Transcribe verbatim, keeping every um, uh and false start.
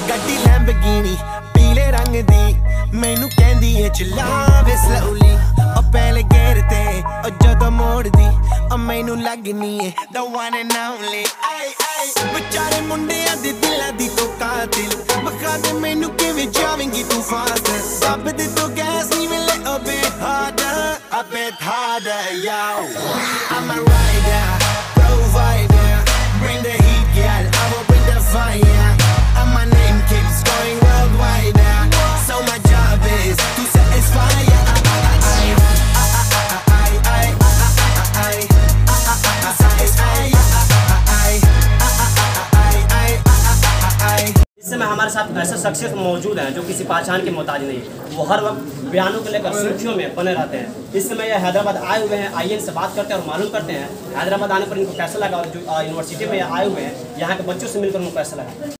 गड्डी लैम्बोर्गिनी पीले रंग दी मैनू कहंदी है चला वे स्लोली ओ पहले गेर ते ओ जदों मोड़ दी ओ मैनू लगनी है the one and only आई आई बेचारे मुंडियां दे दिलां दी तो कातिल बखा दे मैनू किवें जावेंगी तू फास्ट दब दे तो गैस नी मिले a bit harder a bit harder yo I'm a rider provider bring the heat girl I will bring the fire and my name keeps going worldwide so my job is to satisfy ya इस समय हमारे साथ ऐसे शख्सियत मौजूद हैं जो किसी पहचान के मोहताज नहीं, वो हर वक्त बयानों को लेकर सुर्खियों में बने रहते हैं। इस समय ये हैदराबाद आए हुए हैं, आई एन से बात करते हैं और मालूम करते हैं हैदराबाद आने पर इनको कैसा लगा और जो यूनिवर्सिटी में आए हुए हैं यहाँ के बच्चों से मिलकर उनको कैसा लगा।